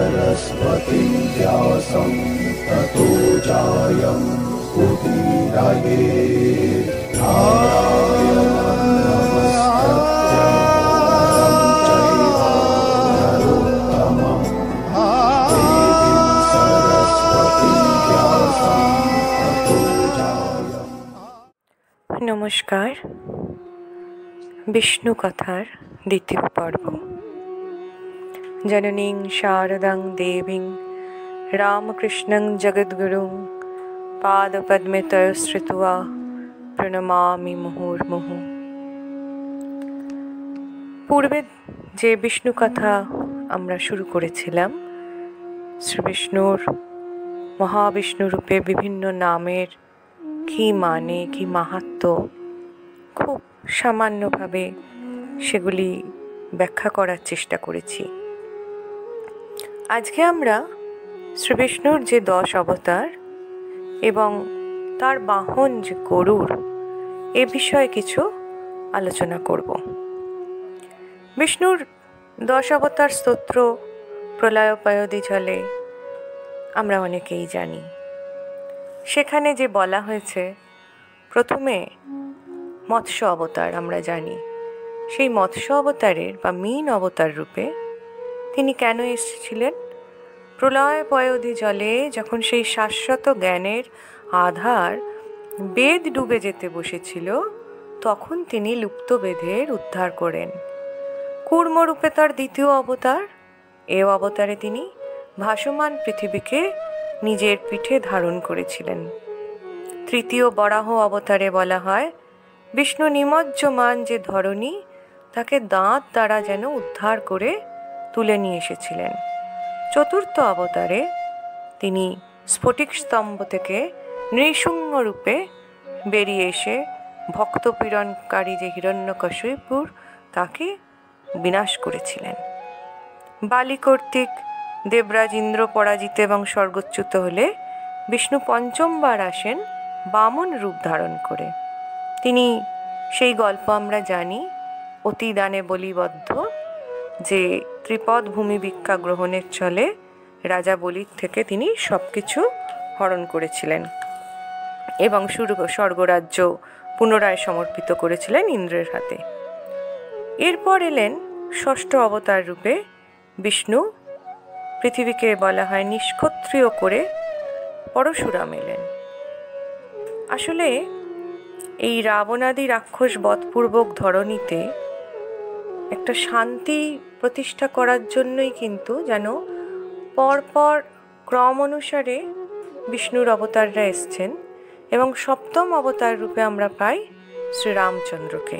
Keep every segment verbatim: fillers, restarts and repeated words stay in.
सरस्वती व्यासं ततो जायं उदीरये नारायणं नमस्कृत्य नरं चैव नरोत्तमं देवीं सरस्वती व्यासं ततो जायं। नमस्कार। विष्णु कथार द्वितीय पर्व। जननीं शारदां देवीं रामकृष्णं जगद्गुरुं पादपद्मे तयोः श्रित्वा प्रणमामि मुहुर्मुहुः। पूर्वे जे विष्णु कथा আমরা শুরু করেছিলাম, শ্রী বিষ্ণুর মহাবিষ্ণু রূপে বিভিন্ন নামের কি মানে, কি মাহাত্ম্য, খুব সামান্যভাবে সেগুলি ব্যাখ্যা করার চেষ্টা করেছি। আজকে আমরা শ্রী বিষ্ণুর যে দশ অবতার এবং তার বাহন যে গরুড়, এ বিষয়ে কিছু আলোচনা করব। বিষ্ণুর দশ অবতার স্তোত্র প্রলয়োপয়োধি জলে আমরা অনেকেই জানি। সেখানে যে বলা হয়েছে, প্রথমে মৎস্য অবতার আমরা জানি। সেই মৎস্য অবতারের বা মীন অবতার রূপে তিনি কেন এসেছিলেন? প্রলয় পয়োধি জলে যখন সেই শাশ্বত জ্ঞানের আধার বেদ ডুবে যেতে বসেছিল, তখন তিনি লুপ্ত বেদের উদ্ধার করেন। কূর্মরূপে তার দ্বিতীয় অবতার। এ অবতারে তিনি ভাসমান পৃথিবীকে নিজের পিঠে ধারণ করেছিলেন। তৃতীয় বরাহ অবতারে বলা হয়, বিষ্ণু নিমজ্জমান যে ধরণী, তাকে দাঁত দ্বারা যেন উদ্ধার করে তুলে নিয়ে এসেছিলেন। চতুর্থ অবতারে তিনি স্ফটিক স্তম্ভ থেকে নৃসিংহ রূপে বেরিয়ে এসে ভক্তপীড়নকারী যে হিরণ্যকশিপুর, তাকে বিনাশ করেছিলেন। বালি কর্তৃক দেবরাজ ইন্দ্র পরাজিত এবং স্বর্গচ্যুত হলে বিষ্ণু পঞ্চমবার আসেন বামন রূপ ধারণ করে। তিনি সেই গল্প আমরা জানি, অতি দানে বলিবদ্ধ, যে ত্রিপদ ভূমি ভিক্ষা গ্রহণের চলে রাজা বলির থেকে তিনি সব কিছু হরণ করেছিলেন এবং স্বর্গরাজ্য পুনরায় সমর্পিত করেছিলেন ইন্দ্রের হাতে। এরপর এলেন ষষ্ঠ অবতার রূপে বিষ্ণু। পৃথিবীকে বলা হয় নিষ্ক্ষত্রিয় করে পরশুরাম এলেন। আসলে এই রাবণাদি রাক্ষস বধপূর্বক ধরণীতে একটা শান্তি প্রতিষ্ঠা করার জন্যই কিন্তু যেন পরপর ক্রম অনুসারে বিষ্ণুর অবতাররা এসছেন এবং সপ্তম অবতার রূপে আমরা পাই শ্রীরামচন্দ্রকে।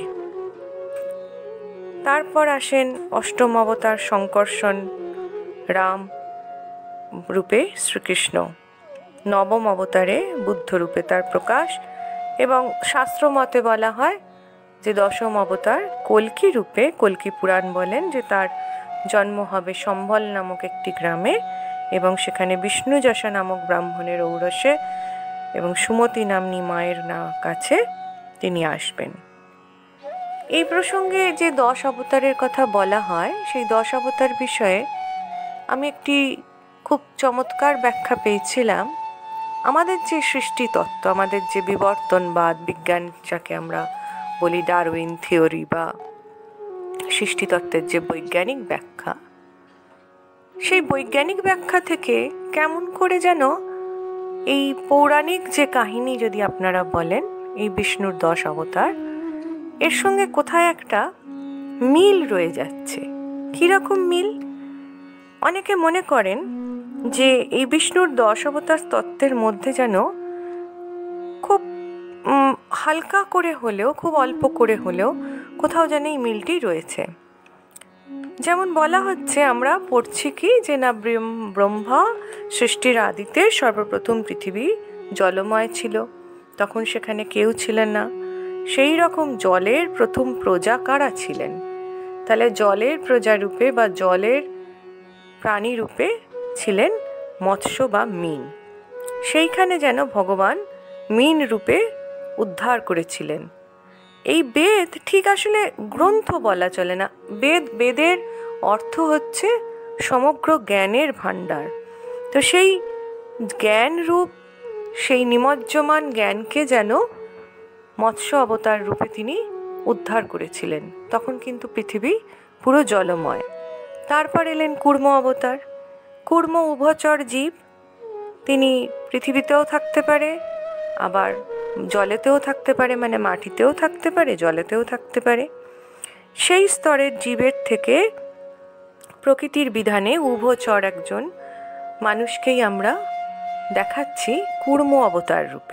তারপর আসেন অষ্টম অবতার শঙ্কর্ষণ রাম রূপে শ্রীকৃষ্ণ। নবম অবতারে বুদ্ধ রূপে তার প্রকাশ এবং শাস্ত্র মতে বলা হয় যে দশম অবতার কল্কি রূপে। কল্কি পুরাণ বলেন যে তার জন্ম হবে সম্বল নামক একটি গ্রামে এবং সেখানে বিষ্ণুযশা নামক ব্রাহ্মণের ঔরসে এবং সুমতি নাম্নী মায়ের না কাছে তিনি আসবেন। এই প্রসঙ্গে যে দশ অবতারের কথা বলা হয়, সেই দশ অবতার বিষয়ে আমি একটি খুব চমৎকার ব্যাখ্যা পেয়েছিলাম। আমাদের যে সৃষ্টি তত্ত্ব, আমাদের যে বিবর্তনবাদ বিজ্ঞান, যাকে আমরা বলি ডারউইন থিওরি বা সৃষ্টিতত্ত্বের যে বৈজ্ঞানিক ব্যাখ্যা, সেই বৈজ্ঞানিক ব্যাখ্যা থেকে কেমন করে যেন এই পৌরাণিক যে কাহিনী যদি আপনারা বলেন, এই বিষ্ণুর দশ অবতার, এর সঙ্গে কোথায় একটা মিল রয়ে যাচ্ছে। কীরকম মিল? অনেকে মনে করেন যে এই বিষ্ণুর দশ অবতার তত্ত্বের মধ্যে যেন খুব হালকা করে হলেও, খুব অল্প করে হলেও কোথাও যেন এই মিলটি রয়েছে। যেমন বলা হচ্ছে, আমরা পড়ছি কি যে না ব্রহ্মা সৃষ্টির আদিতে সর্বপ্রথম পৃথিবী জলময় ছিল, তখন সেখানে কেউ ছিলেন না। সেই রকম জলের প্রথম প্রজা কারা ছিলেন? তাহলে জলের প্রজা রূপে বা জলের প্রাণী রূপে ছিলেন মৎস্য বা মীন। সেইখানে যেন ভগবান মীন রূপে উদ্ধার করেছিলেন। এই বেদ ঠিক আসলে গ্রন্থ বলা চলে না। বেদ বেদের অর্থ হচ্ছে সমগ্র জ্ঞানের ভাণ্ডার। তো সেই জ্ঞান রূপ, সেই নিমজ্জমান জ্ঞানকে যেন মৎস্য অবতার রূপে তিনি উদ্ধার করেছিলেন। তখন কিন্তু পৃথিবী পুরো জলময়। তারপর এলেন কূর্ম অবতার। কূর্ম উভচর জীব, তিনি পৃথিবীতেও থাকতে পারে, আবার জলেতেও থাকতে পারে, মানে মাটিতেও থাকতে পারে, জলেতেও থাকতে পারে। সেই স্তরের জীবের থেকে প্রকৃতির বিধানে উভচর একজন মানুষকেই আমরা দেখাচ্ছি কূর্ম অবতার রূপে।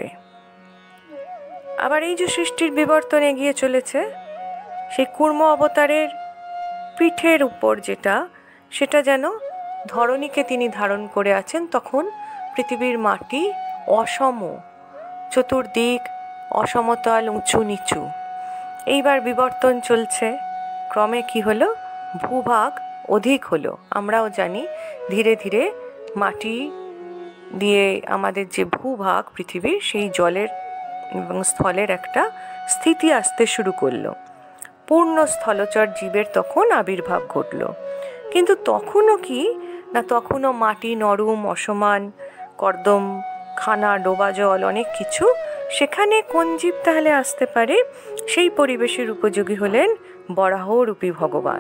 আবার এই যে সৃষ্টির বিবর্তন এগিয়ে চলেছে, সেই কূর্ম অবতারের পিঠের উপর যেটা, সেটা যেন ধরণীকে তিনি ধারণ করে আছেন। তখন পৃথিবীর মাটি অসম, চতুর্দিক অসমতল, উঁচু নিচু। এইবার বিবর্তন চলছে, ক্রমে কি হলো, ভূভাগ অধিক হলো। আমরাও জানি ধীরে ধীরে মাটি দিয়ে আমাদের যে ভূভাগ পৃথিবীর, সেই জলের এবং স্থলের একটা স্থিতি আসতে শুরু করলো। পূর্ণ স্থলচর জীবের তখন আবির্ভাব ঘটল। কিন্তু তখনও কি না, তখনও মাটি নরম, অসমান, কর্দম খানা, ডোবা জল, অনেক কিছু। সেখানে কোন জীব তাহলে আসতে পারে? সেই পরিবেশের উপযোগী হলেন বরাহরূপী ভগবান।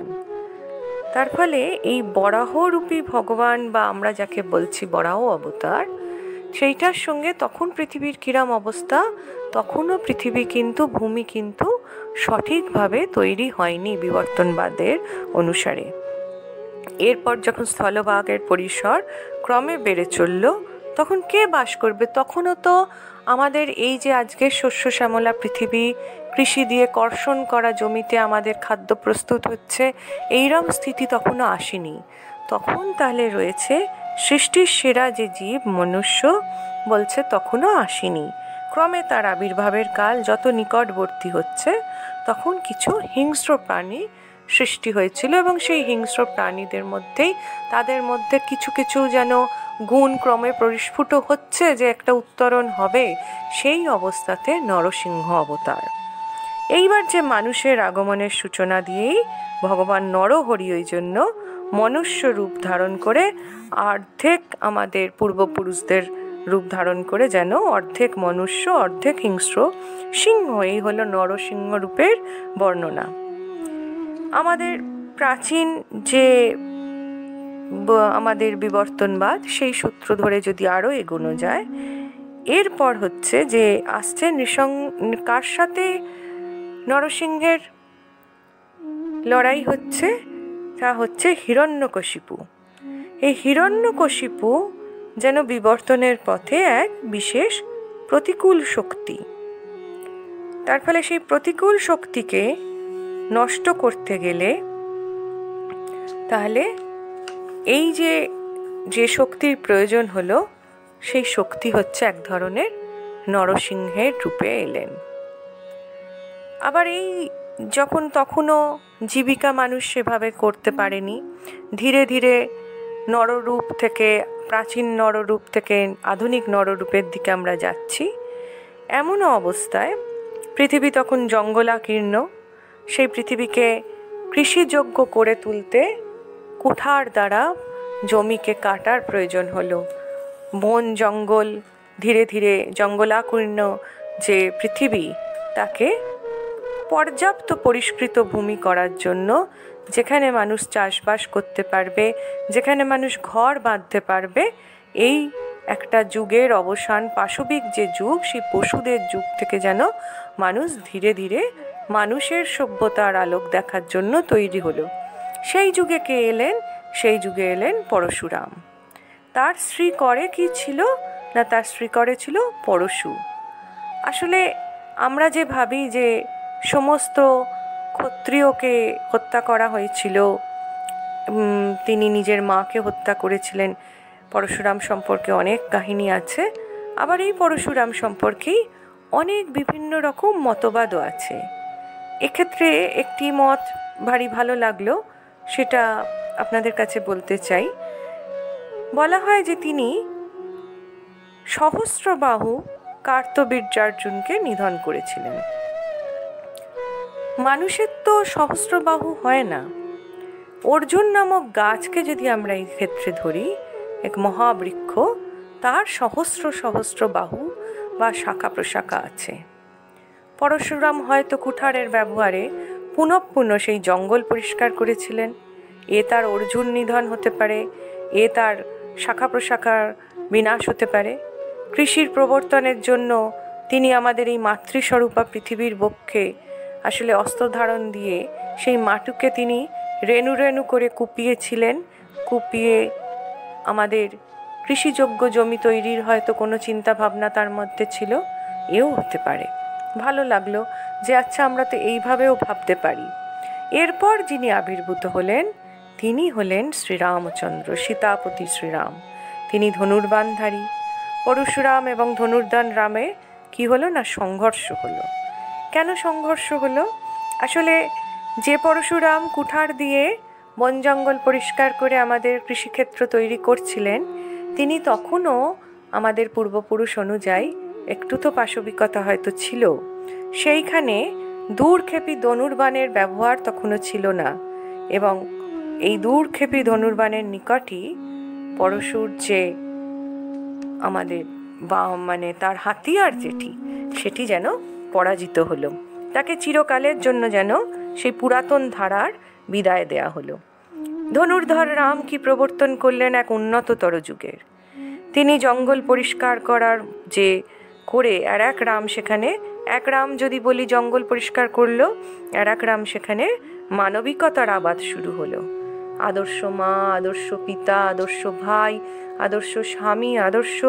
তার ফলে এই বরাহরূপী ভগবান, বা আমরা যাকে বলছি বরাহ অবতার, সেইটার সঙ্গে তখন পৃথিবীর কিরাম অবস্থা। তখনও পৃথিবী কিন্তু, ভূমি কিন্তু সঠিকভাবে তৈরি হয়নি বিবর্তনবাদের অনুসারে। এরপর যখন স্থলভাগের পরিসর ক্রমে বেড়ে চলল, তখন কে বাস করবে? তখনও তো আমাদের এই যে আজকের শস্য শ্যামলা পৃথিবী, কৃষি দিয়ে কর্ষণ করা জমিতে আমাদের খাদ্য প্রস্তুত হচ্ছে, এইরকম স্থিতি তখনও আসেনি। তখন তাহলে রয়েছে সৃষ্টির সেরা যে জীব মনুষ্য, বলছে তখনও আসেনি। ক্রমে তার আবির্ভাবের কাল যত নিকটবর্তী হচ্ছে, তখন কিছু হিংস্র প্রাণী সৃষ্টি হয়েছিল, এবং সেই হিংস্র প্রাণীদের মধ্যেই তাদের মধ্যে কিছু কিছু যেন গুণ ক্রমে পরিস্ফুট হচ্ছে, যে একটা উত্তরণ হবে। সেই অবস্থাতে নরসিংহ অবতার। এইবার যে মানুষের আগমনের সূচনা দিয়েই ভগবান নরহরি ওই জন্য মনুষ্য রূপ ধারণ করে, অর্ধেক আমাদের পূর্বপুরুষদের রূপ ধারণ করে, যেন অর্ধেক মনুষ্য অর্ধেক হিংস্র সিংহ। এই হলো নরসিংহ রূপের বর্ণনা। আমাদের প্রাচীন যে আমাদের বিবর্তনবাদ, সেই সূত্র ধরে যদি আরও এগোনো যায়, এরপর হচ্ছে যে আসছে নৃসং কার সাথে নরসিংহের লড়াই হচ্ছে, তা হচ্ছে হিরণ্যকশিপু। এই হিরণ্যকশিপু যেন বিবর্তনের পথে এক বিশেষ প্রতিকূল শক্তি। তার ফলে সেই প্রতিকূল শক্তিকে নষ্ট করতে গেলে তাহলে এই যে যে শক্তির প্রয়োজন হলো, সেই শক্তি হচ্ছে এক ধরনের নরসিংহের রূপে এলেন। আবার এই যখন তখনও জীবিকা মানুষ সেভাবে করতে পারেনি, ধীরে ধীরে নররূপ থেকে, প্রাচীন নররূপ থেকে আধুনিক নররূপের দিকে আমরা যাচ্ছি। এমন অবস্থায় পৃথিবী তখন জঙ্গলাকীর্ণ। সেই পৃথিবীকে কৃষিযোগ্য করে তুলতে কুঠার দ্বারা জমিকে কাটার প্রয়োজন হলো। বন জঙ্গল, ধীরে ধীরে জঙ্গলাকীর্ণ যে পৃথিবী, তাকে পর্যাপ্ত পরিষ্কৃত ভূমি করার জন্য, যেখানে মানুষ চাষবাস করতে পারবে, যেখানে মানুষ ঘর বাঁধতে পারবে, এই একটা যুগের অবসান, পাশবিক যে যুগ, সেই পশুদের যুগ থেকে যেন মানুষ ধীরে ধীরে মানুষের সভ্যতার আলোক দেখার জন্য তৈরি হলো। সেই যুগে কে এলেন? সেই যুগে এলেন পরশুরাম। তার স্ত্রী করে কি ছিল না, তার স্ত্রী করে ছিল পরশু। আসলে আমরা যে ভাবি যে সমস্ত ক্ষত্রিয়কে হত্যা করা হয়েছিল, তিনি নিজের মাকে হত্যা করেছিলেন, পরশুরাম সম্পর্কে অনেক কাহিনী আছে। আবার এই পরশুরাম সম্পর্কেই অনেক বিভিন্ন রকম মতবাদও আছে। এক্ষেত্রে একটি মত ভারী ভালো লাগলো, সেটা আপনাদের কাছে বলতে চাই। বলা হয় যে তিনি সহস্রবাহু কার্তবীর্যার্জুনকে নিধন করেছিলেন। মানুষের তো সহস্রবাহু হয় না, অর্জুন নামক গাছকে যদি আমরা এই ক্ষেত্রে ধরি, এক মহাবৃক্ষ, তার সহস্র সহস্র বাহু বা শাখা প্রশাখা আছে। পরশুরাম হয়তো কুঠারের ব্যবহারে পুনঃ পুনঃ সেই জঙ্গল পরিষ্কার করেছিলেন। এ তার অর্জুন নিধন হতে পারে, এ তার শাখা প্রশাখার বিনাশ হতে পারে। কৃষির প্রবর্তনের জন্য তিনি আমাদের এই মাতৃস্বরূপা পৃথিবীর বক্ষে আসলে অস্ত্র ধারণ দিয়ে সেই মাটুকে তিনি রেণু রেণু করে কুপিয়েছিলেন। কুপিয়ে আমাদের কৃষিযোগ্য জমি তৈরির হয়তো কোনো চিন্তা ভাবনা তার মধ্যে ছিল, এও হতে পারে। ভালো লাগলো যে আচ্ছা আমরা তো এইভাবেও ভাবতে পারি। এরপর যিনি আবির্ভূত হলেন তিনি হলেন শ্রীরামচন্দ্র, সীতাপতি শ্রীরাম। তিনি ধনুর্বাণধারী। পরশুরাম এবং ধনুর্দান রামে কি হলো না, সংঘর্ষ হলো। কেন সংঘর্ষ হলো? আসলে যে পরশুরাম কুঠার দিয়ে বন জঙ্গল পরিষ্কার করে আমাদের কৃষিক্ষেত্র তৈরি করছিলেন, তিনি তখনও আমাদের পূর্বপুরুষ অনুযায়ী একটু তো পাশবিকতা হয়তো ছিল। সেইখানে দূরক্ষেপী ধনুর্বাণের ব্যবহার তখনও ছিল না, এবং এই দূরক্ষেপী ধনুর্বাণের নিকটই পরশুর যে আমাদের বা মানে তার হাতিয়ার যেটি, সেটি যেন পরাজিত হলো। তাকে চিরকালের জন্য যেন সেই পুরাতন ধারার বিদায় দেয়া হলো। ধনুর্ধর রাম কি প্রবর্তন করলেন এক উন্নততর যুগের। তিনি জঙ্গল পরিষ্কার করার যে করে আর এক রাম সেখানে, এক রাম যদি বলি জঙ্গল পরিষ্কার করলো, আর এক রাম সেখানে মানবিকতার আবাদ শুরু হলো। আদর্শ মা, আদর্শ পিতা, আদর্শ ভাই, আদর্শ স্বামী, আদর্শ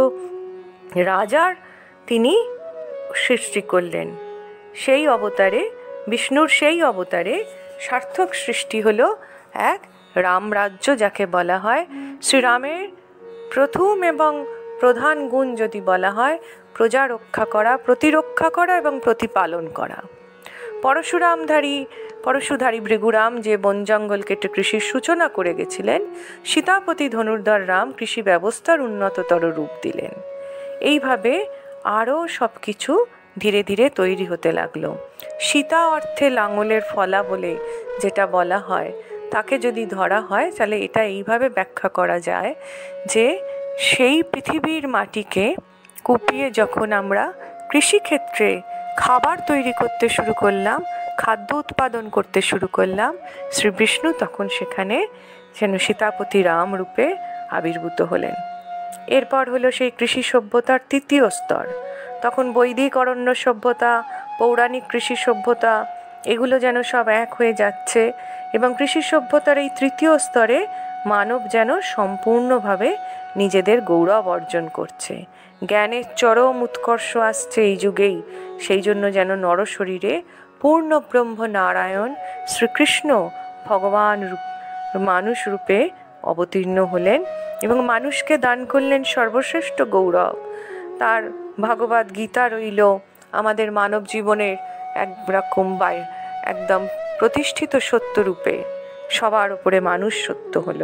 রাজার তিনি সৃষ্টি করলেন। সেই অবতারে, বিষ্ণুর সেই অবতারে সার্থক সৃষ্টি হলো এক রামরাজ্য, যাকে বলা হয় শ্রীরামের প্রথম এবং প্রধান গুণ যদি বলা হয়, প্রজা রক্ষা করা, প্রতিরক্ষা করা এবং প্রতিপালন করা। পরশুরামধারী পরশুধারী ভৃগুরাম যে বন জঙ্গল কেটে কৃষির সূচনা করে গেছিলেন, সীতাপতি ধনুর্ধর রাম কৃষি ব্যবস্থার উন্নততর রূপ দিলেন। এইভাবে আরও সব কিছু ধীরে ধীরে তৈরি হতে লাগলো। সীতা অর্থে লাঙলের ফলা বলে যেটা বলা হয়, তাকে যদি ধরা হয় তাহলে এটা এইভাবে ব্যাখ্যা করা যায় যে সেই পৃথিবীর মাটিকে কুপিয়ে যখন আমরা কৃষিক্ষেত্রে খাবার তৈরি করতে শুরু করলাম, খাদ্য উৎপাদন করতে শুরু করলাম, শ্রী বিষ্ণু তখন সেখানে যেন সীতাপতি রাম রূপে আবির্ভূত হলেন। এরপর হলো সেই কৃষি সভ্যতার তৃতীয় স্তর। তখন বৈদিক অরণ্য সভ্যতা, পৌরাণিক কৃষি সভ্যতা, এগুলো যেন সব এক হয়ে যাচ্ছে, এবং কৃষি সভ্যতার এই তৃতীয় স্তরে মানব যেন সম্পূর্ণভাবে নিজেদের গৌরব অর্জন করছে। জ্ঞানের চরম উৎকর্ষ আসছে এই যুগেই। সেই জন্য যেন নরশরীরে পূর্ণ ব্রহ্ম নারায়ণ শ্রীকৃষ্ণ ভগবান রূপ মানুষ রূপে অবতীর্ণ হলেন এবং মানুষকে দান করলেন সর্বশ্রেষ্ঠ গৌরব। তার ভগবদ গীতা রইল আমাদের মানব জীবনের একরকম বা একদম প্রতিষ্ঠিত সত্যরূপে, সবার উপরে মানুষ সত্য হলো।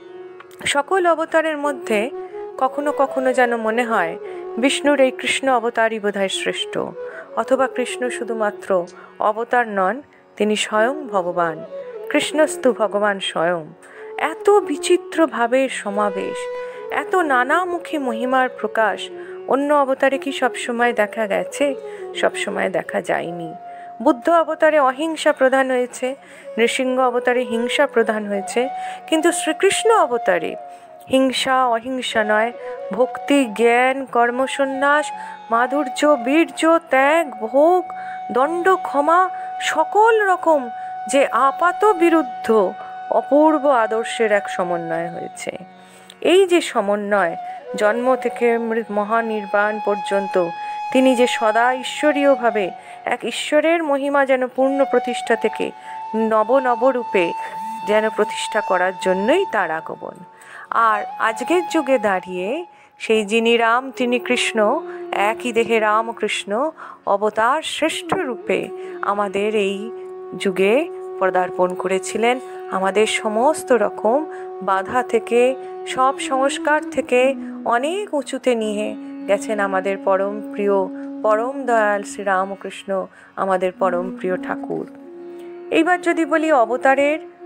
সকল অবতারের মধ্যে কখনো কখনো যেন মনে হয় বিষ্ণুর এই কৃষ্ণ অবতারই বোধহয় শ্রেষ্ঠ, অথবা কৃষ্ণ শুধুমাত্র অবতার নন, তিনি স্বয়ং ভগবান। কৃষ্ণস্তু ভগবান স্বয়ং। এত বিচিত্র ভাবের সমাবেশ, এত নানামুখী মহিমার প্রকাশ অন্য অবতারে কি সবসময় দেখা গেছে? সবসময় দেখা যায়নি। বুদ্ধ অবতারে অহিংসা প্রধান হয়েছে, নৃসিংহ অবতারে হিংসা প্রধান হয়েছে, কিন্তু শ্রীকৃষ্ণ অবতারে হিংসা অহিংসা নয়, ভক্তি, জ্ঞান, কর্মসন্ন্যাস, মাধুর্য, বীর্য, ত্যাগ, ভোগ, দণ্ড, ক্ষমা, সকল রকম যে আপাত বিরুদ্ধ অপূর্ব আদর্শের এক সমন্বয় হয়েছে। এই যে সমন্বয়, জন্ম থেকে মহানির্বাণ পর্যন্ত তিনি যে সদা ঈশ্বরীয়ভাবে এক ঈশ্বরের মহিমা যেন পূর্ণ প্রতিষ্ঠা থেকে নব নবরূপে যেন প্রতিষ্ঠা করার জন্যই তার আগমন। আর আজকের যুগে দাঁড়িয়ে সেই যিনি রাম তিনি কৃষ্ণ, একই দেহে রাম কৃষ্ণ অবতার শ্রেষ্ঠ রূপে আমাদের এই যুগে পদার্পণ করেছিলেন। আমাদের সমস্ত রকম বাধা থেকে, সব সংস্কার থেকে অনেক উঁচুতে নিয়ে গেছেন আমাদের পরম প্রিয়, পরম দয়াল শ্রী রামকৃষ্ণ, আমাদের পরম প্রিয় ঠাকুর। এইবার যদি বলি অবতারের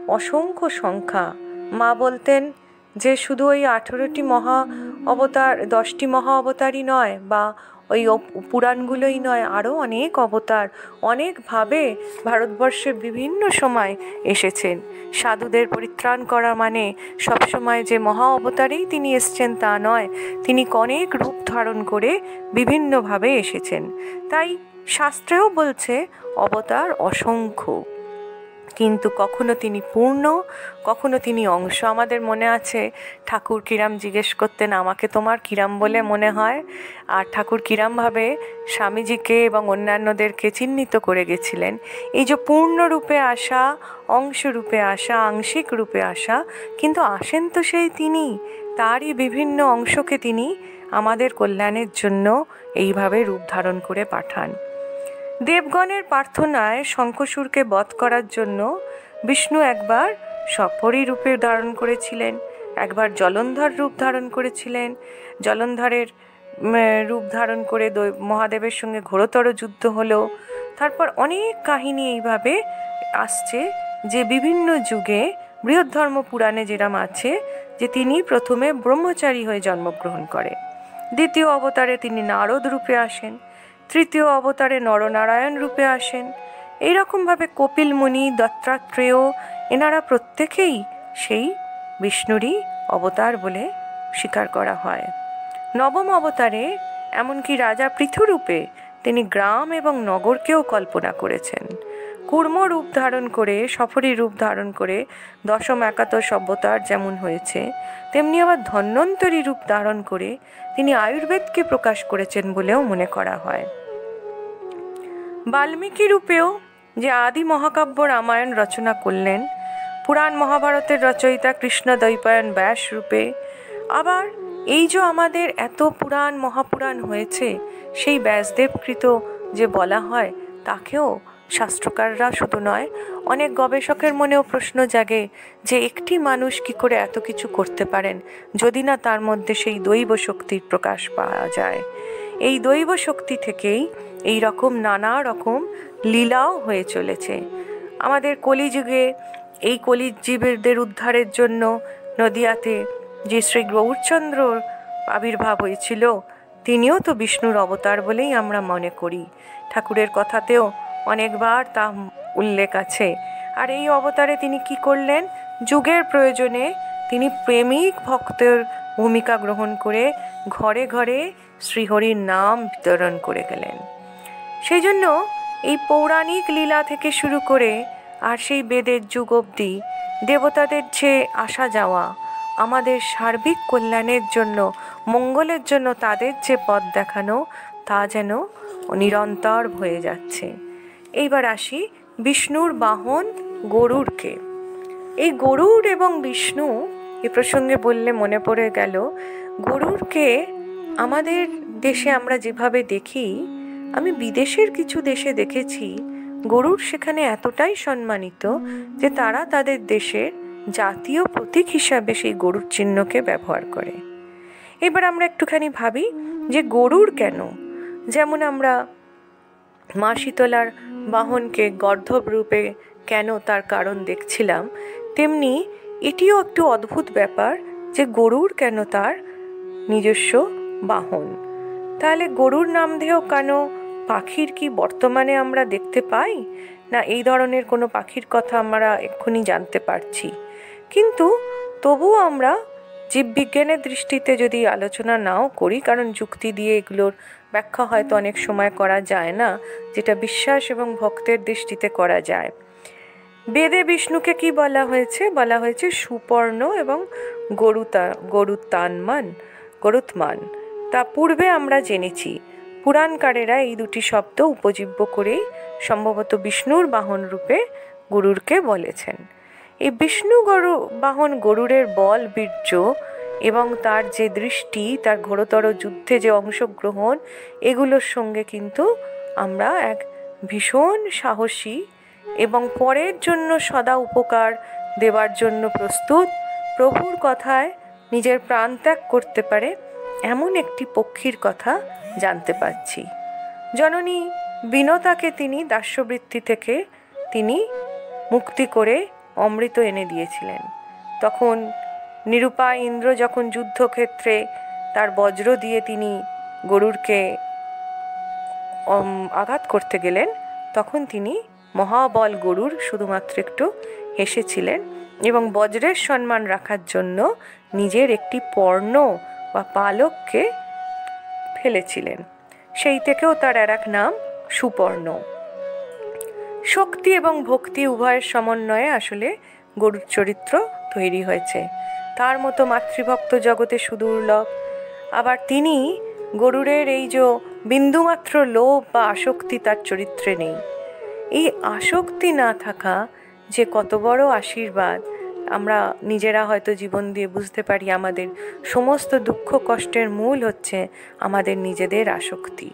অসংখ্য সংখ্যা। মা বলতেন যে শুধু ওই আঠেরোটি মহা অবতার, দশটি মহা অবতারই নয়, বা ওই পুরাণগুলোই নয়, আরও অনেক অবতার অনেকভাবে ভারতবর্ষে বিভিন্ন সময় এসেছেন। সাধুদের পরিত্রাণ করা মানে সবসময় যে মহা অবতারেই তিনি এসছেন তা নয়, তিনি অনেক রূপ ধারণ করে বিভিন্নভাবে এসেছেন। তাই শাস্ত্রেও বলছে অবতার অসংখ্য, কিন্তু কখনো তিনি পূর্ণ, কখনো তিনি অংশ। আমাদের মনে আছে ঠাকুর কিরাম জিজ্ঞেস করতেন, আমাকে তোমার কিরাম বলে মনে হয়? আর ঠাকুর কিরামভাবে স্বামীজিকে এবং অন্যান্যদেরকে চিহ্নিত করে গেছিলেন। এই যে পূর্ণ রূপে আসা, অংশ রূপে আসা, আংশিক রূপে আসা, কিন্তু আসেন তো সেই তিনি, তারই বিভিন্ন অংশকে তিনি আমাদের কল্যাণের জন্য এইভাবে রূপ ধারণ করে পাঠান। দেবগণের প্রার্থনায় শঙ্খচূড়কে বধ করার জন্য বিষ্ণু একবার সপরি রূপে ধারণ করেছিলেন, একবার জলন্ধর রূপ ধারণ করেছিলেন। জলন্ধরের রূপ ধারণ করে মহাদেবের সঙ্গে ঘোরতর যুদ্ধ হলো। তারপর অনেক কাহিনী এইভাবে আসছে যে বিভিন্ন যুগে বৃহদ্ধর্ম পুরাণে যেরম আছে যে তিনি প্রথমে ব্রহ্মচারী হয়ে জন্মগ্রহণ করে, দ্বিতীয় অবতারে তিনি নারদ রূপে আসেন, তৃতীয় অবতারে নরনারায়ণ রূপে আসেন। এইরকমভাবে কপিল মুনি, দত্তাত্রেয়, এনারা প্রত্যেকেই সেই বিষ্ণুরই অবতার বলে স্বীকার করা হয়। নবম অবতারে এমনকি রাজা পৃথুরূপে তিনি গ্রাম এবং নগরকেও কল্পনা করেছেন। কুর্ম রূপ ধারণ করে, সফরী রূপ ধারণ করে দশম একাদশ অবতার যেমন হয়েছে, তেমনি আবার ধন্বন্তরী রূপ ধারণ করে তিনি আয়ুর্বেদকে প্রকাশ করেছেন বলেও মনে করা হয়। বাল্মীকি রূপেও যে আদি মহাকাব্য রামায়ণ রচনা করলেন, পুরাণ মহাভারতের রচয়িতা কৃষ্ণ দ্বৈপায়ন ব্যাস রূপে, আবার এই যে আমাদের এত পুরাণ মহাপুরাণ হয়েছে, সেই ব্যাসদেবকৃত যে বলা হয় তাকেও শাস্ত্রকাররা শুধু নয়, অনেক গবেষকের মনেও প্রশ্ন জাগে যে একটি মানুষ কি করে এত কিছু করতে পারেন যদি না তার মধ্যে সেই দৈব শক্তির প্রকাশ পাওয়া যায়। এই দৈব শক্তি থেকেই এই রকম নানা রকম লীলাও হয়ে চলেছে। আমাদের কলিযুগে এই কলিজীবদের উদ্ধারের জন্য নদিয়াতে যে শ্রী গৌরচন্দ্রর আবির্ভাব হয়েছিল, তিনিও তো বিষ্ণুর অবতার বলেই আমরা মনে করি। ঠাকুরের কথাতেও অনেকবার তা উল্লেখ আছে। আর এই অবতারে তিনি কি করলেন? যুগের প্রয়োজনে তিনি প্রেমিক ভক্তের ভূমিকা গ্রহণ করে ঘরে ঘরে শ্রীহরির নাম বিতরণ করে গেলেন। সেই জন্য এই পৌরাণিক লীলা থেকে শুরু করে আর সেই বেদের যুগ অবধি দেবতাদের যে আসা যাওয়া, আমাদের সার্বিক কল্যাণের জন্য, মঙ্গলের জন্য তাদের যে পথ দেখানো, তা যেন নিরন্তর হয়ে যাচ্ছে। এইবার আসি বিষ্ণুর বাহন গরুড়কে। এই গরুড় এবং বিষ্ণু এ প্রসঙ্গে বললে মনে পড়ে গেল, গরুড়কে আমাদের দেশে আমরা যেভাবে দেখি, আমি বিদেশের কিছু দেশে দেখেছি গরুড় সেখানে এতটাই সম্মানিত যে তারা তাদের দেশের জাতীয় প্রতীক হিসাবে সেই গরুড় চিহ্নকে ব্যবহার করে। এবার আমরা একটুখানি ভাবি যে গরুড় কেন? যেমন আমরা মা শীতলার বাহনকে গর্ধব রূপে কেন তার কারণ দেখছিলাম, তেমনি এটিও একটু অদ্ভুত ব্যাপার যে গরুড় কেন তার নিজস্ব বাহন। তাহলে গরুড় নামধেয় কেন? পাখির কি বর্তমানে আমরা দেখতে পাই না? এই ধরনের কোনো পাখির কথা আমরা এক্ষুনি জানতে পারছি, কিন্তু তবুও আমরা জীববিজ্ঞানের দৃষ্টিতে যদি আলোচনা নাও করি, কারণ যুক্তি দিয়ে এগুলোর ব্যাখ্যা হয়তো অনেক সময় করা যায় না, যেটা বিশ্বাস এবং ভক্তের দৃষ্টিতে করা যায়। বেদে বিষ্ণুকে কি বলা হয়েছে? বলা হয়েছে সুপর্ণ এবং গরুতা গরুতানমান গরুৎমান। তা পূর্বে আমরা জেনেছি। পুরাণকারেরা এই দুটি শব্দ উপজীব্য করেই সম্ভবত বিষ্ণুর বাহন রূপে গরুড়কে বলেছেন। এই বিষ্ণু গরু বাহন গরুড়ের বল, বীর্য এবং তার যে দৃষ্টি, তার ঘোরতর যুদ্ধে যে অংশগ্রহণ, এগুলোর সঙ্গে কিন্তু আমরা এক ভীষণ সাহসী এবং পরের জন্য সদা উপকার দেওয়ার জন্য প্রস্তুত, প্রভুর কথায় নিজের প্রাণ ত্যাগ করতে পারে এমন একটি পক্ষীর কথা জানতে পারছি। জননী বিনতাকে তিনি দাস্যবৃত্তি থেকে তিনি মুক্তি করে অমৃত এনে দিয়েছিলেন। তখন নিরুপায় ইন্দ্র যখন যুদ্ধক্ষেত্রে তার বজ্র দিয়ে তিনি গরুরকে আঘাত করতে গেলেন, তখন তিনি মহাবল গরুর শুধুমাত্র একটু হেসেছিলেন এবং বজ্রের সম্মান রাখার জন্য নিজের একটি পর্ণ বা পালককে ফেলেছিলেন। সেই থেকেও তার আর এক নাম সুপর্ণ। শক্তি এবং ভক্তি উভয়ের সমন্বয়ে আসলে গরুর চরিত্র তৈরি হয়েছে। তার মতো মাতৃভক্ত জগতে সুদুর্লভ। আবার তিনি গরুরের এই যে বিন্দুমাত্র লোভ বা আসক্তি তার চরিত্রে নেই। এই আসক্তি না থাকা যে কত বড় আশীর্বাদ, আমরা নিজেরা হয়তো জীবন দিয়ে বুঝতে পারি। আমাদের সমস্ত দুঃখ কষ্টের মূল হচ্ছে আমাদের নিজেদের আসক্তি।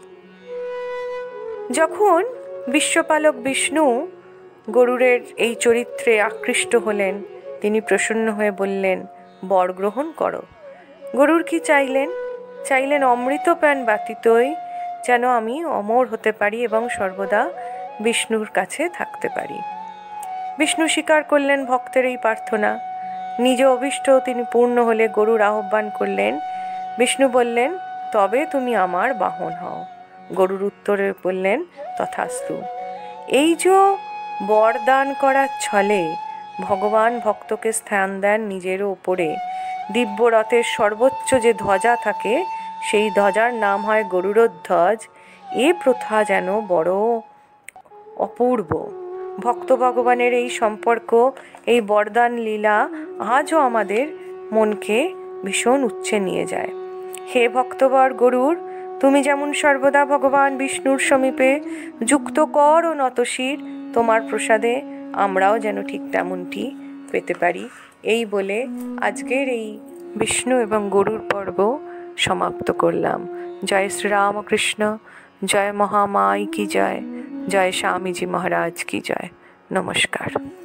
যখন বিশ্বপালক বিষ্ণু গরুরের এই চরিত্রে আকৃষ্ট হলেন, তিনি প্রসন্ন হয়ে বললেন, বর গ্রহণ করো। গরুর কি চাইলেন? চাইলেন অমৃতপান ব্যতীতই যেন আমি অমর হতে পারি এবং সর্বদা বিষ্ণুর কাছে থাকতে পারি। বিষ্ণু স্বীকার করলেন ভক্তের এই প্রার্থনা। নিজ অভীষ্ট তিনি পূর্ণ হলে গরুর আহ্বান করলেন। বিষ্ণু বললেন, তবে তুমি আমার বাহন হও। গরুর উত্তরে বললেন, তথাস্তু। এই যে বরদান করার ছলে ভগবান ভক্তকে স্থান দেন নিজের ওপরে। দিব্য রথের সর্বোচ্চ যে ধ্বজা থাকে, সেই ধ্বজার নাম হয় গরুড়ধ্বজ। এ প্রথা যেন বড় অপূর্ব। ভক্ত ভগবানের এই সম্পর্ক, এই বরদান লীলা আজও আমাদের মনকে ভীষণ উচ্চে নিয়ে যায়। হে ভক্তবর গরুর, তুমি যেমন সর্বদা ভগবান বিষ্ণুর সমীপে যুক্ত কর ও নতশির, তোমার প্রসাদে আমরাও যেন ঠিক তেমনটি পেতে পারি। এই বলে আজকের এই বিষ্ণু এবং গরুর পর্ব সমাপ্ত করলাম। জয় শ্রীরামকৃষ্ণ, জয় মহামাই কি জয়, জয় স্বামীজি মহারাজ কি জয়। নমস্কার।